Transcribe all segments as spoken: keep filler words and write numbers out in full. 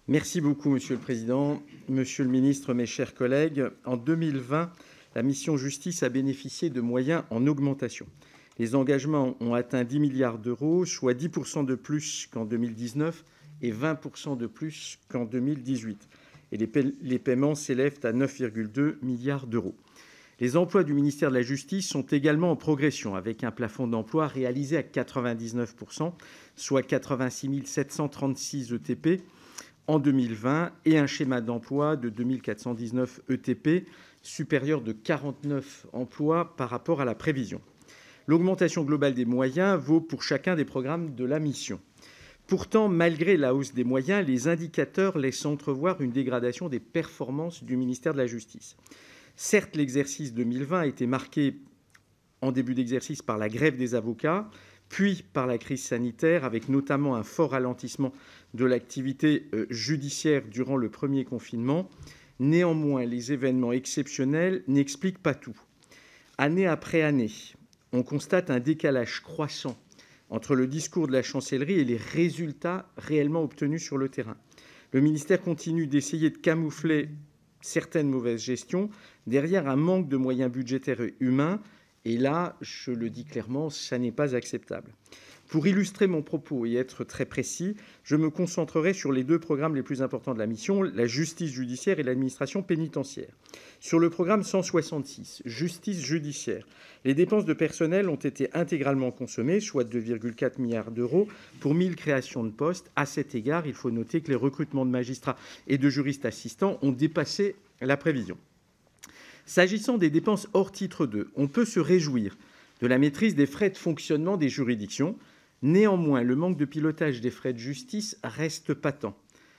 Merci beaucoup, Monsieur le Président. Monsieur le Ministre, mes chers collègues, en deux mille vingt, la mission Justice a bénéficié de moyens en augmentation. Les engagements ont atteint dix milliards d'euros, soit dix pour cent de plus qu'en deux mille dix-neuf et vingt pour cent de plus qu'en deux mille dix-huit. Et les, paie les paiements s'élèvent à neuf virgule deux milliards d'euros. Les emplois du ministère de la Justice sont également en progression, avec un plafond d'emploi réalisé à quatre-vingt-dix-neuf pour cent, soit quatre-vingt-six mille sept cent trente-six E T P en deux mille vingt, et un schéma d'emploi de deux mille quatre cent dix-neuf E T P, supérieur de quarante-neuf emplois par rapport à la prévision. L'augmentation globale des moyens vaut pour chacun des programmes de la mission. Pourtant, malgré la hausse des moyens, les indicateurs laissent entrevoir une dégradation des performances du ministère de la Justice. Certes, l'exercice deux mille vingt a été marqué en début d'exercice par la grève des avocats, puis par la crise sanitaire, avec notamment un fort ralentissement de l'activité judiciaire durant le premier confinement. Néanmoins, les événements exceptionnels n'expliquent pas tout. Année après année, on constate un décalage croissant entre le discours de la chancellerie et les résultats réellement obtenus sur le terrain. Le ministère continue d'essayer de camoufler certaines mauvaises gestions derrière un manque de moyens budgétaires et humains. Et là, je le dis clairement, ça n'est pas acceptable. Pour illustrer mon propos et être très précis, je me concentrerai sur les deux programmes les plus importants de la mission, la justice judiciaire et l'administration pénitentiaire. Sur le programme cent soixante-six, justice judiciaire, les dépenses de personnel ont été intégralement consommées, soit deux virgule quatre milliards d'euros pour mille créations de postes. À cet égard, il faut noter que les recrutements de magistrats et de juristes assistants ont dépassé la prévision. S'agissant des dépenses hors titre deux, on peut se réjouir de la maîtrise des frais de fonctionnement des juridictions. Néanmoins, le manque de pilotage des frais de justice reste patent.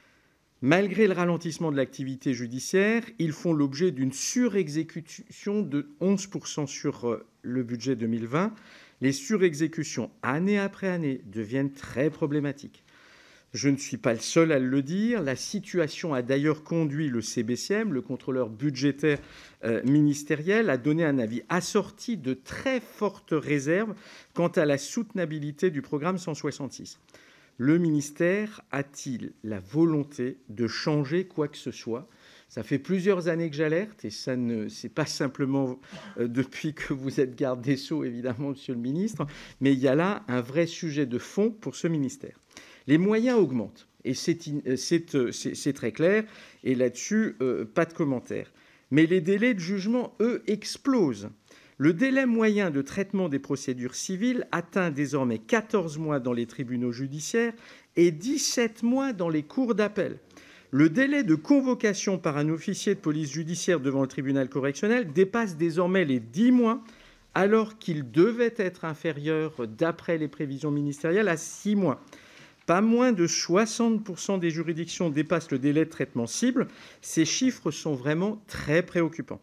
Malgré le ralentissement de l'activité judiciaire, ils font l'objet d'une surexécution de onze pour cent sur le budget deux mille vingt. Les surexécutions, année après année, deviennent très problématiques. Je ne suis pas le seul à le dire. La situation a d'ailleurs conduit le C B C M, le contrôleur budgétaire euh, ministériel, à donner un avis assorti de très fortes réserves quant à la soutenabilité du programme cent soixante-six. Le ministère a-t-il la volonté de changer quoi que ce soit ? Ça fait plusieurs années que j'alerte, et ça ne c'est pas simplement euh, depuis que vous êtes garde des Sceaux, évidemment, Monsieur le ministre, mais il y a là un vrai sujet de fond pour ce ministère. Les moyens augmentent, et c'est très clair, et là-dessus, euh, pas de commentaire. Mais les délais de jugement, eux, explosent. Le délai moyen de traitement des procédures civiles atteint désormais quatorze mois dans les tribunaux judiciaires et dix-sept mois dans les cours d'appel. Le délai de convocation par un officier de police judiciaire devant le tribunal correctionnel dépasse désormais les dix mois, alors qu'il devait être inférieur, d'après les prévisions ministérielles, à six mois. Pas moins de soixante pour cent des juridictions dépassent le délai de traitement cible. Ces chiffres sont vraiment très préoccupants.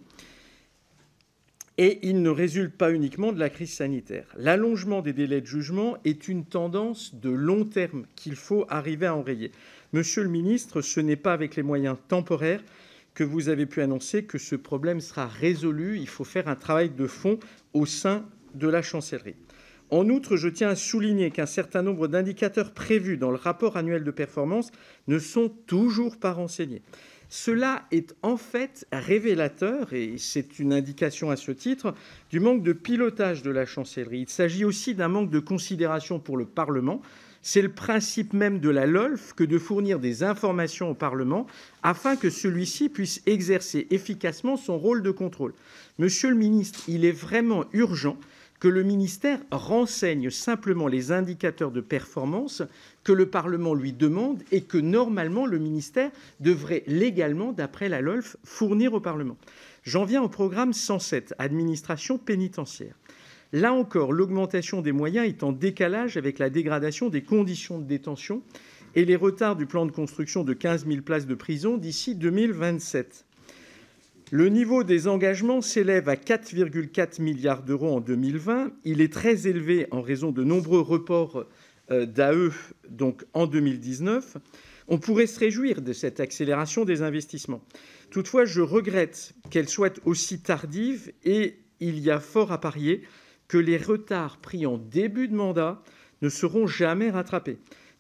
Et ils ne résultent pas uniquement de la crise sanitaire. L'allongement des délais de jugement est une tendance de long terme qu'il faut arriver à enrayer. Monsieur le ministre, ce n'est pas avec les moyens temporaires que vous avez pu annoncer que ce problème sera résolu. Il faut faire un travail de fond au sein de la chancellerie. En outre, je tiens à souligner qu'un certain nombre d'indicateurs prévus dans le rapport annuel de performance ne sont toujours pas renseignés. Cela est en fait révélateur, et c'est une indication à ce titre, du manque de pilotage de la chancellerie. Il s'agit aussi d'un manque de considération pour le Parlement. C'est le principe même de la L O L F que de fournir des informations au Parlement afin que celui-ci puisse exercer efficacement son rôle de contrôle. Monsieur le ministre, il est vraiment urgent que le ministère renseigne simplement les indicateurs de performance que le Parlement lui demande et que, normalement, le ministère devrait légalement, d'après la L O L F, fournir au Parlement. J'en viens au programme cent sept, administration pénitentiaire. Là encore, l'augmentation des moyens est en décalage avec la dégradation des conditions de détention et les retards du plan de construction de quinze mille places de prison d'ici deux mille vingt-sept. Le niveau des engagements s'élève à quatre virgule quatre milliards d'euros en deux mille vingt. Il est très élevé en raison de nombreux reports d'A E donc en deux mille dix-neuf. On pourrait se réjouir de cette accélération des investissements. Toutefois, je regrette qu'elle soit aussi tardive et il y a fort à parier que les retards pris en début de mandat ne seront jamais rattrapés.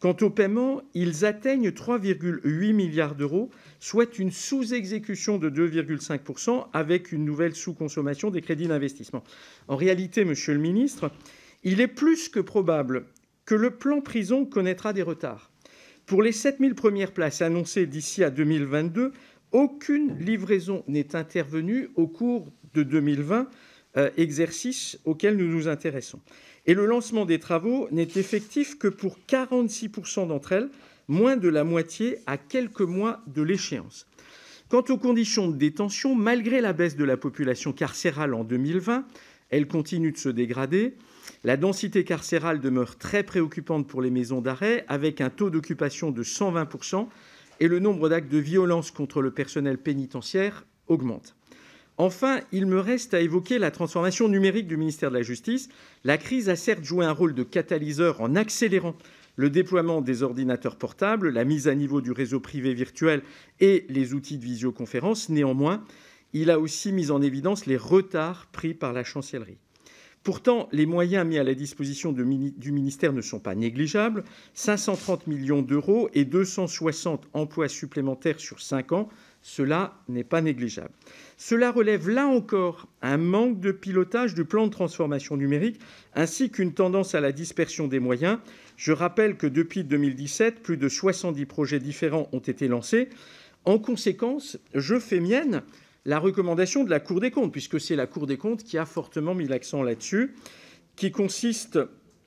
Quant aux paiements, ils atteignent trois virgule huit milliards d'euros, soit une sous-exécution de deux virgule cinq pour cent avec une nouvelle sous-consommation des crédits d'investissement. En réalité, Monsieur le ministre, il est plus que probable que le plan prison connaîtra des retards. Pour les sept mille premières places annoncées d'ici à deux mille vingt-deux, aucune livraison n'est intervenue au cours de deux mille vingt, euh, exercice auquel nous nous intéressons. Et le lancement des travaux n'est effectif que pour quarante-six pour cent d'entre elles, moins de la moitié à quelques mois de l'échéance. Quant aux conditions de détention, malgré la baisse de la population carcérale en deux mille vingt, elle continue de se dégrader. La densité carcérale demeure très préoccupante pour les maisons d'arrêt, avec un taux d'occupation de cent vingt pour cent, et le nombre d'actes de violence contre le personnel pénitentiaire augmente. Enfin, il me reste à évoquer la transformation numérique du ministère de la Justice. La crise a certes joué un rôle de catalyseur en accélérant le déploiement des ordinateurs portables, la mise à niveau du réseau privé virtuel et les outils de visioconférence. Néanmoins, il a aussi mis en évidence les retards pris par la chancellerie. Pourtant, les moyens mis à la disposition de, du ministère ne sont pas négligeables. cinq cent trente millions d'euros et deux cent soixante emplois supplémentaires sur cinq ans, cela n'est pas négligeable. Cela relève là encore un manque de pilotage du plan de transformation numérique ainsi qu'une tendance à la dispersion des moyens. Je rappelle que depuis deux mille dix-sept, plus de soixante-dix projets différents ont été lancés. En conséquence, je fais mienne la recommandation de la Cour des comptes, puisque c'est la Cour des comptes qui a fortement mis l'accent là-dessus, qui consiste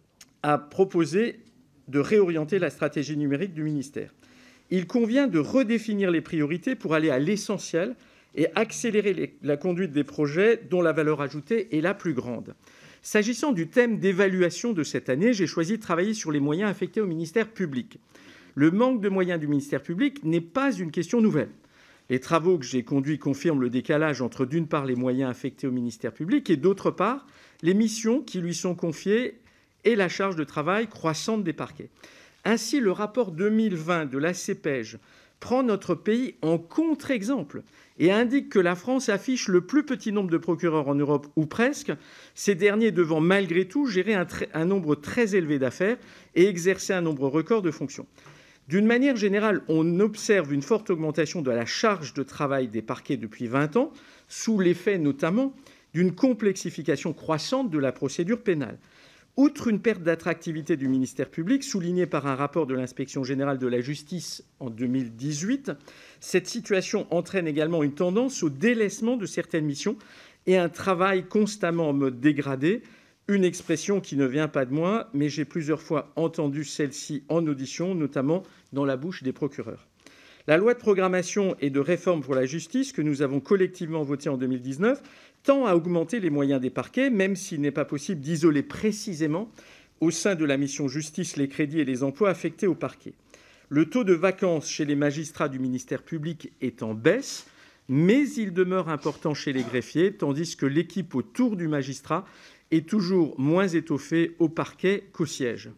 à proposer de réorienter la stratégie numérique du ministère. Il convient de redéfinir les priorités pour aller à l'essentiel et accélérer les, la conduite des projets dont la valeur ajoutée est la plus grande. S'agissant du thème d'évaluation de cette année, j'ai choisi de travailler sur les moyens affectés au ministère public. Le manque de moyens du ministère public n'est pas une question nouvelle. Les travaux que j'ai conduits confirment le décalage entre, d'une part, les moyens affectés au ministère public et, d'autre part, les missions qui lui sont confiées et la charge de travail croissante des parquets. Ainsi, le rapport deux mille vingt de l'A C P E G prend notre pays en contre-exemple et indique que la France affiche le plus petit nombre de procureurs en Europe, ou presque, ces derniers devant malgré tout gérer un, un nombre très élevé d'affaires et exercer un nombre record de fonctions. D'une manière générale, on observe une forte augmentation de la charge de travail des parquets depuis vingt ans, sous l'effet notamment d'une complexification croissante de la procédure pénale. Outre une perte d'attractivité du ministère public, soulignée par un rapport de l'Inspection générale de la justice en deux mille dix-huit, cette situation entraîne également une tendance au délaissement de certaines missions et un travail constamment en mode dégradé, une expression qui ne vient pas de moi, mais j'ai plusieurs fois entendu celle-ci en audition, notamment dans la bouche des procureurs. La loi de programmation et de réforme pour la justice que nous avons collectivement votée en deux mille dix-neuf tend à augmenter les moyens des parquets, même s'il n'est pas possible d'isoler précisément au sein de la mission justice les crédits et les emplois affectés aux parquets. Le taux de vacance chez les magistrats du ministère public est en baisse, mais il demeure important chez les greffiers, tandis que l'équipe autour du magistrat est toujours moins étoffée au parquet qu'au siège.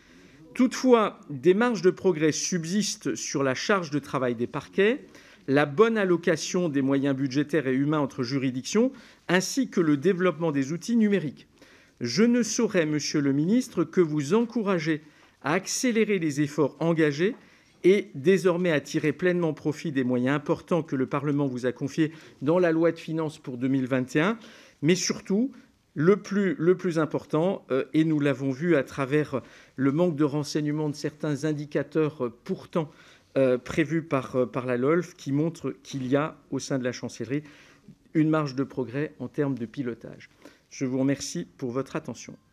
Toutefois, des marges de progrès subsistent sur la charge de travail des parquets, la bonne allocation des moyens budgétaires et humains entre juridictions, ainsi que le développement des outils numériques. Je ne saurais, Monsieur le ministre, que vous encourager à accélérer les efforts engagés et désormais à tirer pleinement profit des moyens importants que le Parlement vous a confiés dans la loi de finances pour deux mille vingt et un, mais surtout, le plus, le plus important, euh, et nous l'avons vu à travers le manque de renseignements de certains indicateurs euh, pourtant euh, prévus par, euh, par la L O L F, qui montrent qu'il y a au sein de la chancellerie une marge de progrès en termes de pilotage. Je vous remercie pour votre attention.